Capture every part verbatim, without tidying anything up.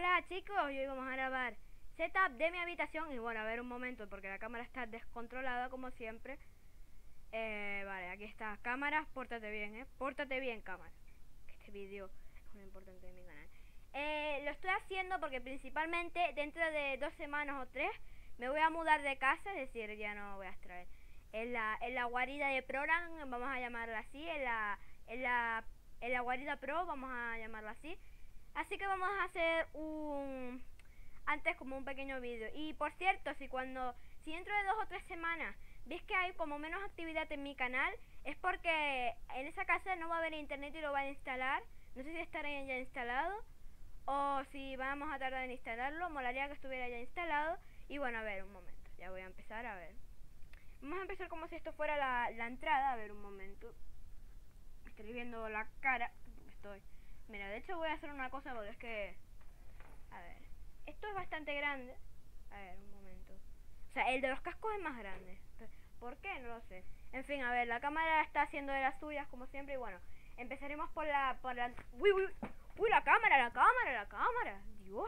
Hola chicos, hoy vamos a grabar setup de mi habitación. Y bueno, a ver un momento porque la cámara está descontrolada como siempre. eh, Vale, aquí está. Cámara, pórtate bien, eh Pórtate bien, cámara, que este vídeo es muy importante de mi canal. eh, Lo estoy haciendo porque principalmente dentro de dos semanas o tres me voy a mudar de casa. Es decir, ya no voy a extraer en la, en la guarida de Proran, vamos a llamarla así. En la, en la, en la guarida Pro, vamos a llamarla así. Así que vamos a hacer un antes como un pequeño vídeo. Y por cierto, si cuando si dentro de dos o tres semanas ves que hay como menos actividad en mi canal, es porque en esa casa no va a haber internet y lo van a instalar. No sé si estará ya instalado o si vamos a tardar en instalarlo. Molaría que estuviera ya instalado. Y bueno, a ver, un momento, ya voy a empezar. A ver, vamos a empezar como si esto fuera la, la entrada. A ver, un momento, estoy viendo la cara. Estoy Mira, de hecho voy a hacer una cosa porque es que... A ver, esto es bastante grande. A ver, un momento. O sea, el de los cascos es más grande. ¿Por qué? No lo sé. En fin, a ver, la cámara está haciendo de las suyas como siempre. Y bueno, empezaremos por la... Por la... Uy, uy, uy, la cámara, la cámara, la cámara. Dios.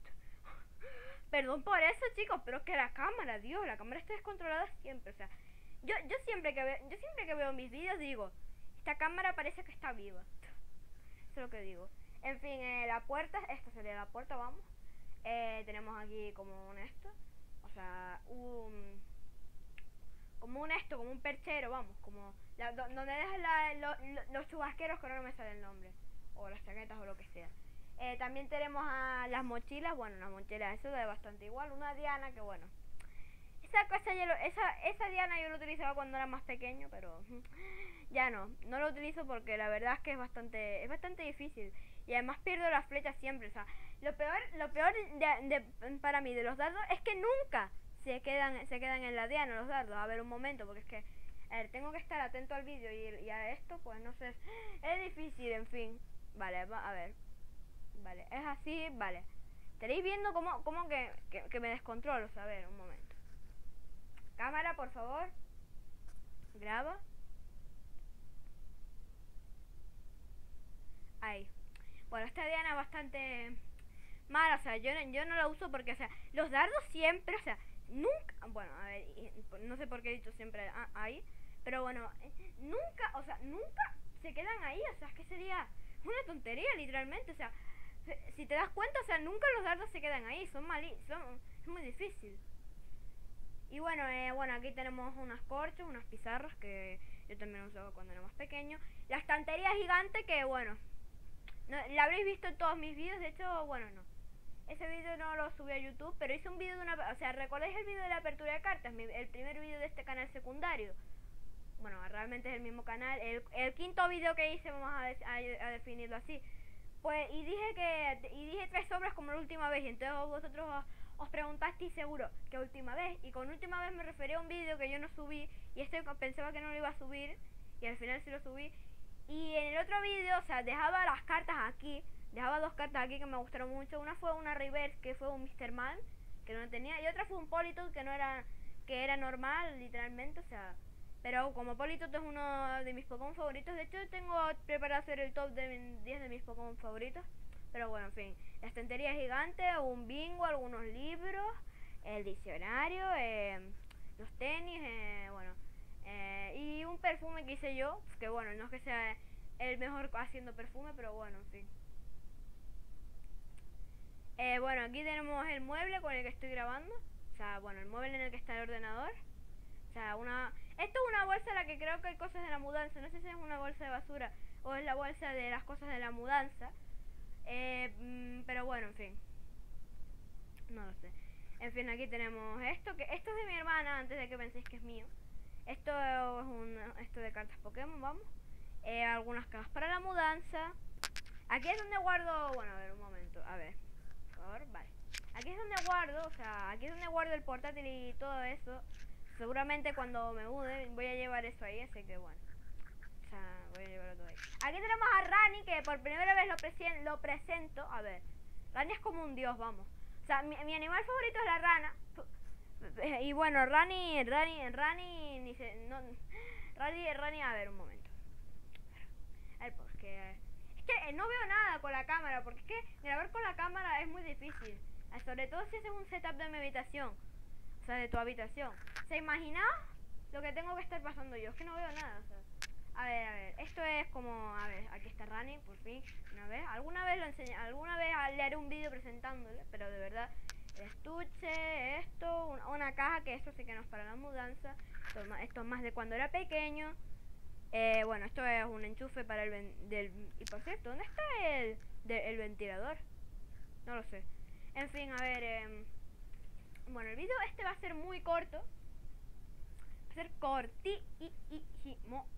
Perdón por eso, chicos, pero es que la cámara, Dios, la cámara está descontrolada siempre. O sea, yo, yo siempre que veo, yo siempre que veo mis vídeos digo, esta cámara parece que está viva. Eso es lo que digo. En fin, eh, la puerta, esta sería la puerta, vamos. Eh, tenemos aquí como un esto, o sea, un... Como un esto, como un perchero, vamos, como... La, do, donde dejan la, lo, lo, los chubasqueros, que ahora no me sale el nombre. O las chaquetas o lo que sea. Eh, también tenemos a las mochilas, bueno, las mochilas, eso da bastante igual. Una diana, que bueno, esa cosa yo lo, esa, esa diana yo lo utilizaba cuando era más pequeño, pero ya no, no lo utilizo porque la verdad es que es bastante, es bastante difícil. Y además pierdo las flechas siempre. O sea, lo peor, lo peor de, de, para mí de los dardos es que nunca se quedan, se quedan en la diana los dardos. A ver, un momento, porque es que, a ver, tengo que estar atento al vídeo y, y a esto, pues no sé, es difícil, en fin. Vale, va, a ver, vale, es así, vale. Estaréis viendo cómo, cómo que, que, que me descontrolo. O sea, a ver, un momento. Cámara, por favor. Graba. Ahí. Bueno, esta diana es bastante mala. O sea, yo, yo no la uso porque, o sea, los dardos siempre, o sea, nunca... Bueno, a ver, no sé por qué he dicho siempre ahí. Pero bueno, nunca, o sea, nunca se quedan ahí. O sea, es que sería una tontería, literalmente. O sea, si te das cuenta, o sea, nunca los dardos se quedan ahí. Son malí, son, es muy difícil. Y bueno, eh, bueno, aquí tenemos unas corchos, unas pizarras que yo también usaba cuando era más pequeño. La estantería gigante que, bueno, no, la habréis visto en todos mis vídeos. De hecho, bueno, no, ese vídeo no lo subí a YouTube, pero hice un vídeo de una... O sea, ¿recordáis el vídeo de la apertura de cartas? Mi, el primer vídeo de este canal secundario. Bueno, realmente es el mismo canal. El, el quinto vídeo que hice, vamos a, de, a, a definirlo así. Pues, y dije que... Y dije tres sobras como la última vez. Y entonces vosotros... os preguntasteis seguro que última vez, y con última vez me refería a un vídeo que yo no subí, y este pensaba que no lo iba a subir, y al final sí lo subí. Y en el otro vídeo, o sea, dejaba las cartas aquí, dejaba dos cartas aquí que me gustaron mucho. Una fue una reverse, que fue un mister Man, que no tenía, y otra fue un Politoed, que no era, que era normal, literalmente, o sea, pero como Politoed es uno de mis Pokémon favoritos. De hecho tengo preparado hacer el top de diez de mis Pokémon favoritos. Pero bueno, en fin, la estantería gigante, un bingo, algunos libros, el diccionario, eh, los tenis, eh, bueno, eh, y un perfume que hice yo, que bueno, no es que sea el mejor haciendo perfume, pero bueno, en fin. Eh, bueno, aquí tenemos el mueble con el que estoy grabando, o sea, bueno, el mueble en el que está el ordenador. O sea, una... Esto es una bolsa en la que creo que hay cosas de la mudanza, no sé si es una bolsa de basura o es la bolsa de las cosas de la mudanza. Eh, mmm, pero bueno, en fin, no lo sé. En fin, aquí tenemos esto, que esto es de mi hermana, antes de que penséis que es mío. Esto es un, esto de cartas Pokémon, vamos. Eh, algunas cajas para la mudanza. Aquí es donde guardo, bueno, a ver, un momento, a ver, por favor, vale. Aquí es donde guardo, o sea, aquí es donde guardo el portátil y todo eso. Seguramente cuando me mude voy a llevar eso ahí, así que bueno. O sea, voy a llevarlo todo ahí. Aquí tenemos a Rani, que por primera vez lo, presen lo presento. A ver, Rani es como un dios, vamos. O sea, mi, mi animal favorito es la rana. Y bueno, Rani, Rani, Rani, ni se, no, Rani, Rani, a ver, un momento. A ver, porque es que que no veo nada con la cámara, porque es que grabar con la cámara es muy difícil. Sobre todo si ese es un setup de mi habitación. O sea, de tu habitación. ¿Se imagina lo que tengo que estar pasando yo? Es que no veo nada, o sea. A ver, a ver, esto es como, a ver, aquí está Rani, por fin, una vez. Alguna vez lo enseñé, alguna vez le haré un vídeo presentándole, pero de verdad, el estuche, esto, una, una caja, que esto sí que no es para la mudanza. Esto, es más- esto es más de cuando era pequeño. Eh, bueno, esto es un enchufe para el ven- del... Y por cierto, ¿dónde está el, de- el ventilador? No lo sé. En fin, a ver, em, bueno, el vídeo este va a ser muy corto. Va a ser cortísimo.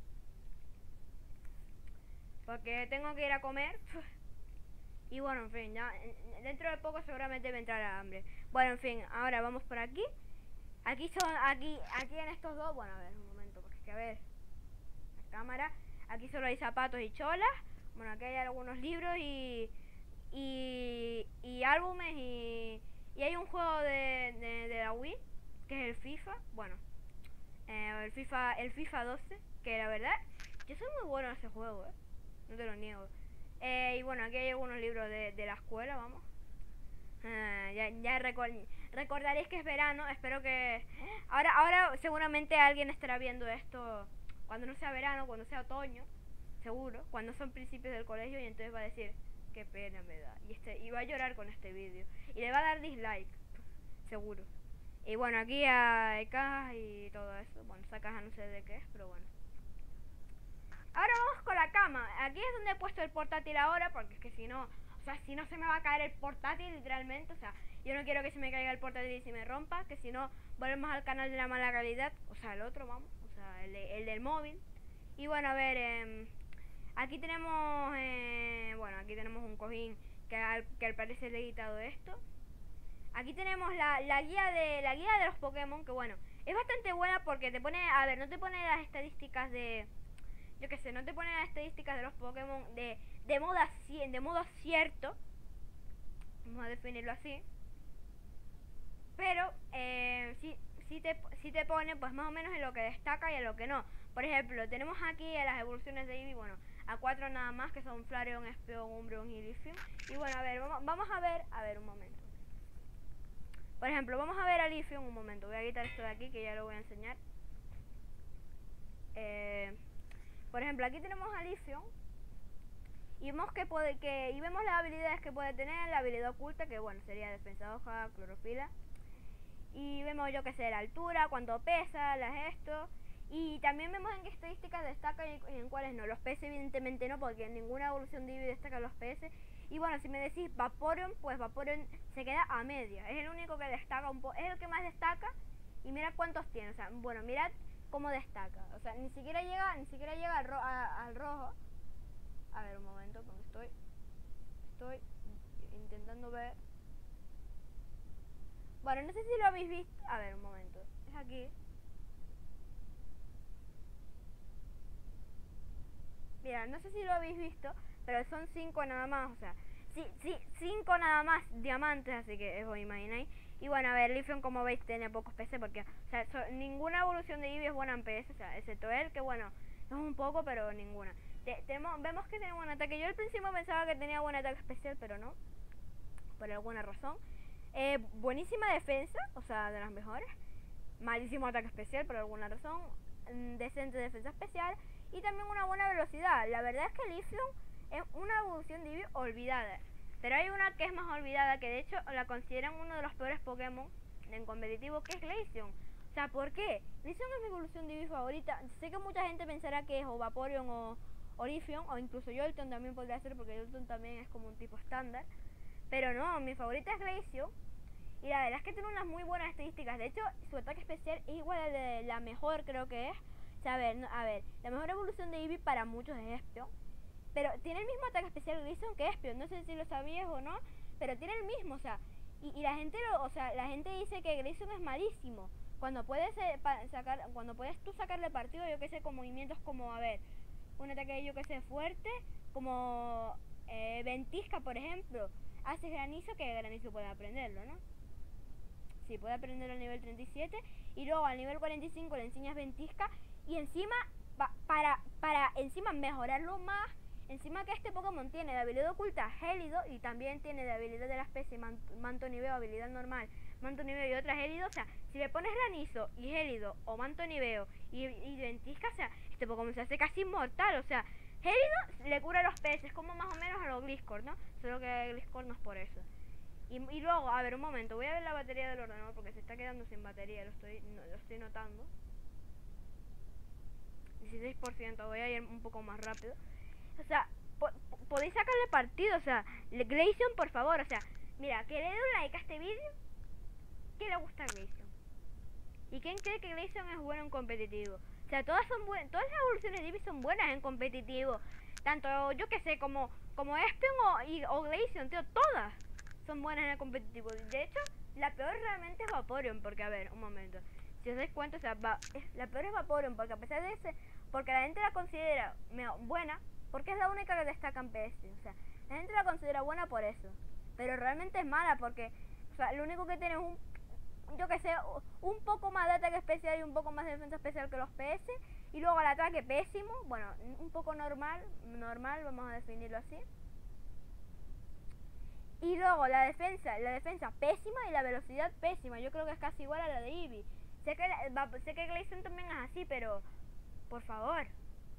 Porque tengo que ir a comer. Y bueno, en fin, ya en- dentro de poco seguramente me entrará hambre. Bueno, en fin, ahora vamos por aquí. Aquí son, aquí, aquí en estos dos, bueno, a ver, un momento, porque es que a ver, la cámara, aquí solo hay zapatos y cholas. Bueno, aquí hay algunos libros y, y, y álbumes y, y hay un juego de, de, de la Wii, que es el FIFA, bueno, eh, el FIFA, el FIFA doce, que la verdad, yo soy muy bueno en ese juego, eh, no te lo niego. Eh, y bueno, aquí hay algunos libros de, de la escuela, vamos. Ah, ya ya recor- recordaréis que es verano, espero que... Ahora, ahora seguramente alguien estará viendo esto cuando no sea verano, cuando sea otoño, seguro, cuando son principios del colegio, y entonces va a decir, qué pena me da. Y, este, y va a llorar con este vídeo. Y le va a dar dislike, seguro. Y bueno, aquí hay cajas y todo eso. Bueno, esa caja no sé de qué es, pero bueno. Ahora vamos con la cama. Aquí es donde he puesto el portátil ahora, porque es que si no, o sea, si no se me va a caer el portátil literalmente, o sea, yo no quiero que se me caiga el portátil y se me rompa, que si no, volvemos al canal de la mala calidad, o sea, el otro, vamos, o sea, el, de- el del móvil. Y bueno, a ver, eh, aquí tenemos, eh, bueno, aquí tenemos un cojín que al, que al parecer le he quitado esto. Aquí tenemos la, la guía de la guía de los Pokémon, que bueno, es bastante buena porque te pone, a ver, no te pone las estadísticas de, yo qué sé, no te pone las estadísticas de los Pokémon de, de modo así, de modo cierto, vamos a definirlo así, pero eh, sí, sí, te, sí te pone pues más o menos en lo que destaca y en lo que no. Por ejemplo, tenemos aquí a las evoluciones de Eevee, bueno, a cuatro nada más, que son Flareon, Espeon, Umbreon y Lithium. Y bueno, a ver, vamos, vamos a ver, a ver, un momento. Por ejemplo, vamos a ver a Lithium, un momento, voy a quitar esto de aquí que ya lo voy a enseñar. Eh, por ejemplo, aquí tenemos a Lithium. Y vemos que puede que y vemos las habilidades que puede tener, la habilidad oculta, que bueno, sería defensa hoja, clorofila. Y vemos, yo que sé, la altura, cuánto pesa, las esto. Y también vemos en qué estadísticas destaca y en cuáles no. Los P S evidentemente no, porque en ninguna evolución de Eevee destaca los P S. Y bueno, si me decís Vaporeon, pues Vaporeon se queda a media. Es el único que destaca un poco, es el que más destaca. Y mira cuántos tiene, o sea, bueno, mirad cómo destaca. O sea, ni siquiera llega, ni siquiera llega al, ro a, al rojo. A ver, un momento, porque estoy Estoy intentando ver. Bueno, no sé si lo habéis visto. A ver, un momento. Es aquí. Mira, no sé si lo habéis visto, pero son cinco nada más. O sea, sí, sí, cinco nada más diamantes, así que os imagináis. Y bueno, a ver, Lithium, como veis, tiene pocos P C, porque, o sea, so, ninguna evolución de Eevee es buena en P S, o sea, excepto él, que bueno, es un poco, pero ninguna. Te, tenemos, vemos que tiene buen ataque. Yo al principio pensaba que tenía buen ataque especial, pero no, por alguna razón. Eh, buenísima defensa, o sea, de las mejores. Malísimo ataque especial por alguna razón. mm, Decente defensa especial. Y también una buena velocidad. La verdad es que Lithium es una evolución de Eevee olvidada. Pero hay una que es más olvidada, que de hecho la consideran uno de los peores Pokémon en competitivo, que es Glaceon. O sea, ¿por qué? Glaceon es mi evolución de Eevee favorita. Sé que mucha gente pensará que es o Vaporeon o, o Lithium, o incluso Jolteon también podría ser, porque Jolteon también es como un tipo estándar. Pero no, mi favorita es Glaceon. Y la verdad es que tiene unas muy buenas estadísticas. De hecho, su ataque especial es igual al de la mejor, creo que es. O sea, a ver, no, a ver, la mejor evolución de Eevee para muchos es Espeon. Pero tiene el mismo ataque especial Glaceon que Espeon. No sé si lo sabías o no, pero tiene el mismo, o sea. Y, y la gente lo, o sea, la gente dice que Glaceon es malísimo. Cuando puedes eh, pa, sacar, cuando puedes tú sacarle partido, yo que sé, con movimientos como, a ver, un ataque yo que sé fuerte, como eh, ventisca, por ejemplo. Haces granizo, que granizo puede aprenderlo, ¿no? Sí, puede aprenderlo al nivel treinta y siete. Y luego al nivel cuarenta y cinco le enseñas ventisca. Y encima, pa, para, para encima mejorarlo más, Encima que este Pokémon tiene de habilidad oculta Gélido y también tiene de habilidad de la especie man Manto Niveo, habilidad normal, Manto Niveo y otra Gélido. O sea, si le pones Granizo y Gélido o Manto Niveo y, y Ventisca, o sea, este Pokémon se hace casi inmortal. O sea, Gélido le cura a los peces, como más o menos a los Gliscor, ¿no? Solo que Gliscor no es por eso. Y, y luego, a ver, un momento, voy a ver la batería del ordenador porque se está quedando sin batería, lo estoy, no, lo estoy notando. dieciséis por ciento, voy a ir un poco más rápido. O sea, po podéis sacarle partido, o sea, Glaceon, por favor, o sea, mira, que le dé un like a este vídeo, que le gusta a Glaceon. ¿Y quién cree que Glaceon es bueno en competitivo? O sea, todas son buenas, todas las evoluciones de Eevee son buenas en competitivo. Tanto, yo que sé, como, como Espeon o, y, o Glaceon, tío, todas son buenas en el competitivo. De hecho, la peor realmente es Vaporeon, porque, a ver, un momento. Si os dais cuenta, o sea, va, es, la peor es Vaporeon, porque a pesar de ese, porque la gente la considera buena, porque es la única que destaca en P S. O sea, la gente la considera buena por eso. Pero realmente es mala, porque, o sea, lo único que tiene es un, yo que sé, un poco más de ataque especial y un poco más de defensa especial que los P S. Y luego el ataque pésimo, bueno, un poco normal, normal, vamos a definirlo así. Y luego la defensa, la defensa pésima y la velocidad pésima. Yo creo que es casi igual a la de Eevee. Sé que, va, sé que Glaceon también es así, pero por favor,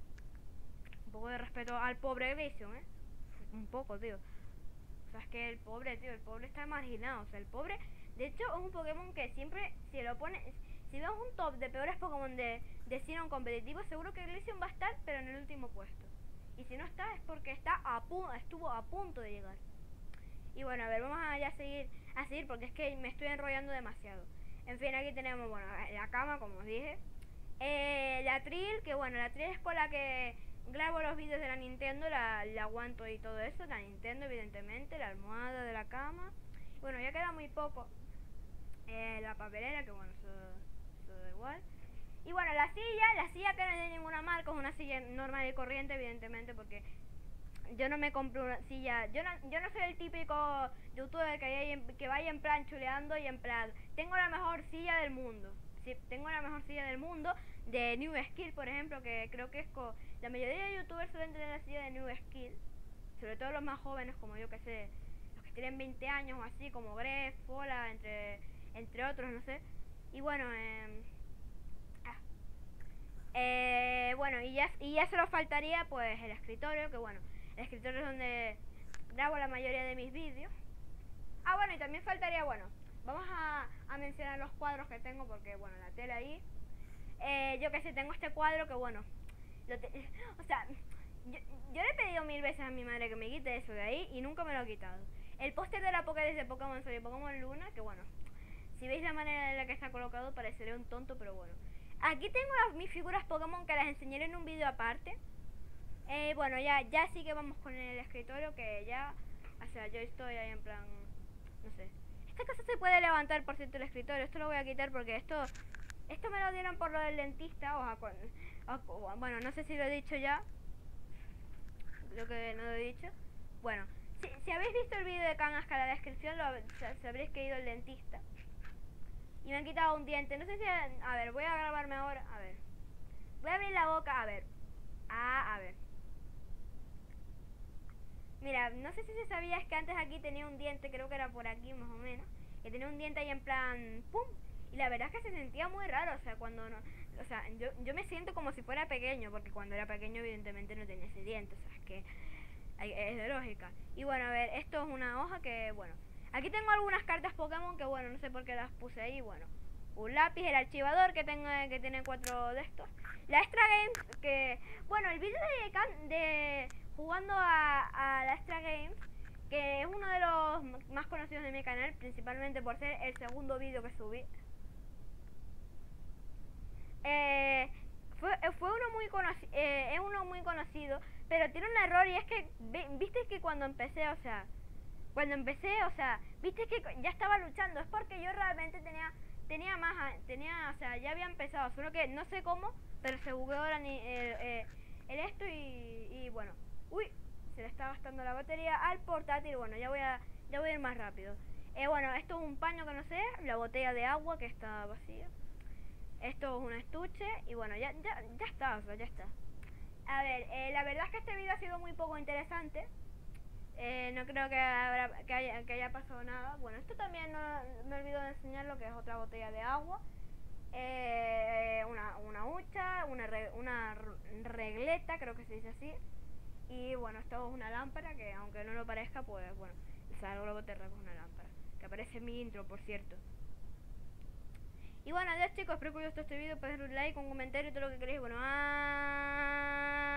un poco de respeto al pobre Glaceon, ¿eh? Un poco, tío. O sea, es que el pobre, tío, el pobre está marginado. O sea, el pobre, de hecho, es un Pokémon que siempre, si lo pone, si vemos un top de peores Pokémon de, de Sinnoh competitivo, seguro que Glaceon va a estar, pero en el último puesto. Y si no está, es porque está a punto, estuvo a punto de llegar. Y bueno, a ver, vamos a ya seguir, a seguir porque es que me estoy enrollando demasiado. En fin, aquí tenemos, bueno, la cama, como os dije. Eh, la Trill, que bueno, la Trill es con la que grabo los vídeos de la Nintendo, la, la aguanto y todo eso. La Nintendo, evidentemente, la almohada de la cama. Bueno, ya queda muy poco. Eh, la papelera, que bueno, eso, eso da igual. Y bueno, la silla, la silla que no es de ninguna marca, es una silla normal y corriente, evidentemente, porque yo no me compro una silla, yo no, yo no soy el típico youtuber que, hay en, que vaya en plan chuleando y en plan, tengo la mejor silla del mundo. Sí, tengo la mejor silla del mundo, de New Skill, por ejemplo, que creo que es con, la mayoría de youtubers suelen tener la silla de New Skill, sobre todo los más jóvenes, como yo que sé, los que tienen veinte años o así, como Gref, Fola, entre, entre otros, no sé. Y bueno, eh, ah, eh, bueno, y ya, y ya solo faltaría pues el escritorio, que bueno, el escritorio es donde grabo la mayoría de mis vídeos. Ah, bueno, y también faltaría, bueno, vamos a, a mencionar los cuadros que tengo porque, bueno, la tela ahí. Eh, yo que sé, tengo este cuadro que, bueno, lo te, o sea, yo, yo le he pedido mil veces a mi madre que me quite eso de ahí y nunca me lo ha quitado. El póster de la Pokédex de Pokémon Sol y Pokémon Luna, que bueno, si veis la manera en la que está colocado parecería un tonto, pero bueno. Aquí tengo las, mis figuras Pokémon que las enseñaré en un vídeo aparte. Eh, bueno, ya, ya sí que vamos con el escritorio, que ya, o sea, yo estoy ahí en plan, no sé. Esta cosa se puede levantar, por cierto, el escritorio. Esto lo voy a quitar porque esto, esto me lo dieron por lo del dentista, o, a, o, o bueno, no sé si lo he dicho ya, lo que no lo he dicho. Bueno, si, si habéis visto el vídeo de Kangaskhan en la descripción, lo, sabréis que he ido al dentista. Y me han quitado un diente, no sé si, a ver, voy a grabarme ahora, a ver. Voy a abrir la boca, a ver. Ah, a ver. Mira, no sé si se sabía, es que antes aquí tenía un diente, creo que era por aquí más o menos, que tenía un diente ahí en plan, ¡pum! Y la verdad es que se sentía muy raro, o sea, cuando no, o sea, yo, yo me siento como si fuera pequeño, porque cuando era pequeño evidentemente no tenía ese diente, o sea, es que hay, es de lógica. Y bueno, a ver, esto es una hoja que, bueno, aquí tengo algunas cartas Pokémon que, bueno, no sé por qué las puse ahí, bueno. Un lápiz, el archivador que tengo, que tiene cuatro de estos. La Extra Games, que, bueno, el vídeo de, de jugando a, a la Extra Games, que es uno de los más conocidos de mi canal, principalmente por ser el segundo vídeo que subí. Eh, fue, fue uno muy conocido, eh, es uno muy conocido, pero tiene un error y es que, viste que cuando empecé, o sea, cuando empecé, o sea, viste que ya estaba luchando, es porque yo realmente tenía... Tenía más, tenía, o sea, ya había empezado, solo que no sé cómo, pero se bugueó el, el, el esto y, y bueno, uy, se le está gastando la batería al portátil. Bueno, ya voy a, ya voy a ir más rápido. Eh, bueno, esto es un paño que no sé, la botella de agua que está vacía. Esto es un estuche y bueno, ya, ya, ya está, o sea, ya está. A ver, eh, la verdad es que este vídeo ha sido muy poco interesante. Eh, no creo que, habrá, que, haya, que haya pasado nada. Bueno, esto también no, me olvido de enseñar lo que es otra botella de agua. Eh, una, una hucha, una, re, una regleta, creo que se dice así. Y bueno, esto es una lámpara que aunque no lo parezca, pues bueno, el Sal Globoterra es una lámpara. Que aparece en mi intro, por cierto. Y bueno, adiós chicos, espero que os haya gustado este vídeo, podéis dar un like, un comentario y todo lo que queréis. Bueno, ¡ah!